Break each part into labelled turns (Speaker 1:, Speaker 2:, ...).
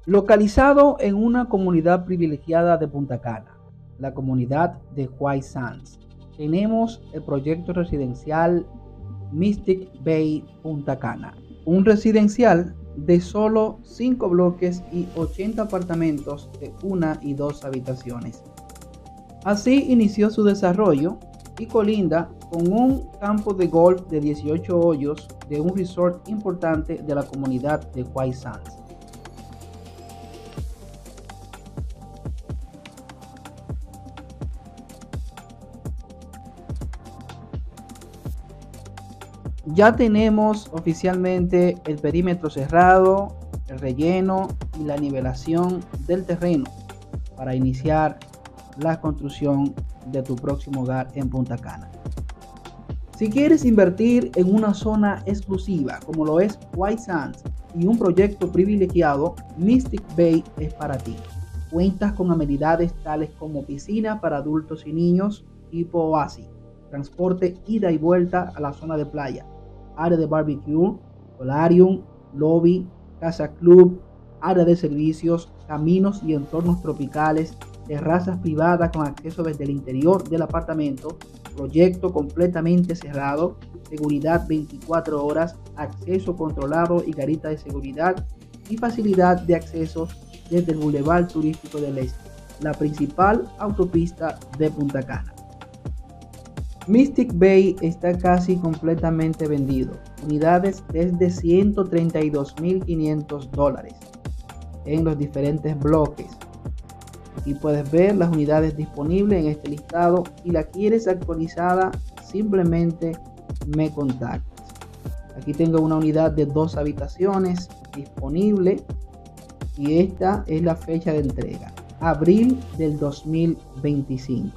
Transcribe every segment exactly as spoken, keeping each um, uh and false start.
Speaker 1: Localizado en una comunidad privilegiada de Punta Cana, la comunidad de White Sands, tenemos el proyecto residencial Mystic Bay Punta Cana, un residencial de solo cinco bloques y ochenta apartamentos de una y dos habitaciones. Así inició su desarrollo y colinda con un campo de golf de dieciocho hoyos de un resort importante de la comunidad de White Sands. Ya tenemos oficialmente el perímetro cerrado, el relleno y la nivelación del terreno para iniciar la construcción de tu próximo hogar en Punta Cana. Si quieres invertir en una zona exclusiva como lo es White Sands y un proyecto privilegiado, Mystic Bay es para ti. Cuentas con amenidades tales como piscina para adultos y niños tipo oasis, transporte ida y vuelta a la zona de playa, área de barbecue, solarium, lobby, casa club, área de servicios, caminos y entornos tropicales, terrazas privadas con acceso desde el interior del apartamento, proyecto completamente cerrado, seguridad veinticuatro horas, acceso controlado y garita de seguridad y facilidad de acceso desde el Boulevard Turístico del Este, la principal autopista de Punta Cana. Mystic Bay está casi completamente vendido, unidades desde ciento treinta y dos mil quinientos dólares en los diferentes bloques. Aquí puedes ver las unidades disponibles en este listado y la quieres actualizada, simplemente me contactas. Aquí tengo una unidad de dos habitaciones disponible y esta es la fecha de entrega, abril del dos mil veinticinco.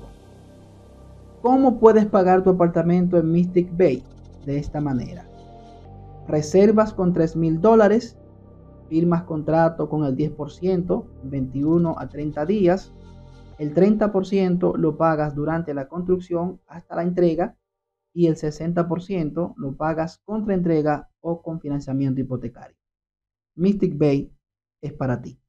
Speaker 1: ¿Cómo puedes pagar tu apartamento en Mystic Bay? De esta manera. Reservas con tres mil dólares, firmas contrato con el diez por ciento, veintiuno a treinta días, el treinta por ciento lo pagas durante la construcción hasta la entrega y el sesenta por ciento lo pagas contra entrega o con financiamiento hipotecario. Mystic Bay es para ti.